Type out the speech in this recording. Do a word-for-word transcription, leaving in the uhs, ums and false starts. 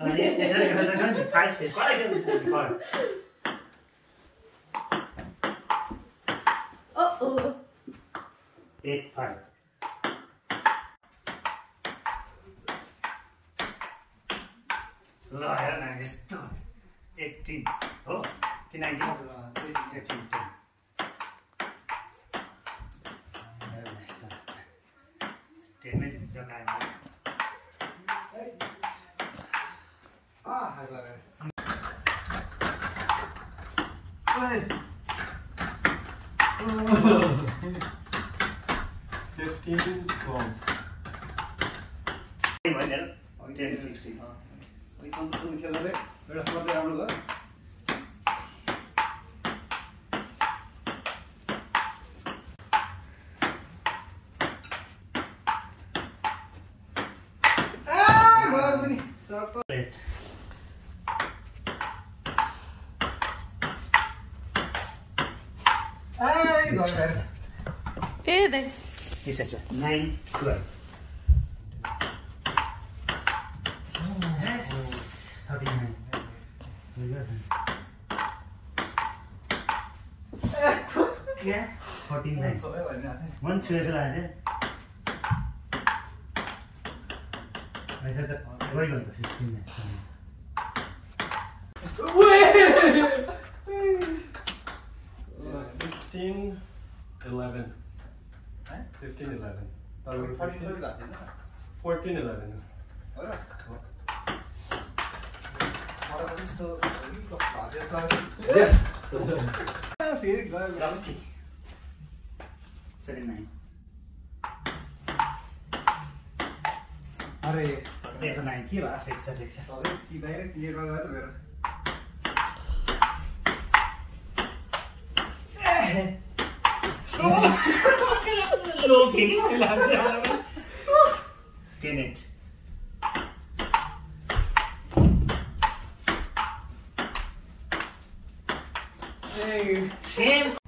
अनि यसरी गर्दा गर्दा फाइभ फेल कडा खेल्नु कडा ओ ओ एट फाइभ ल हेर न यस्तो एट्टिन हो कि नाइन्टिन एट्टिन टेन टेनमै जित्छ कायम fifteen from ten sixteen सन्तोषसँग खेल्दा चाहिँ एउटा स्कोर चाहिँ राम्रो भयो ए दाइ यसै छ nine twelve thirty nine forty nine मन छुएको लाग्यो अहिले त गइगयो त fifteen fifteen eleven fifteen eleven fourteen eleven yes seven nine अरे एक नाइन के भयो ठिक छ ठिक छ कि डाइरेक्ट क्लियर भयो त मेरो लो खेली टेन एट सेम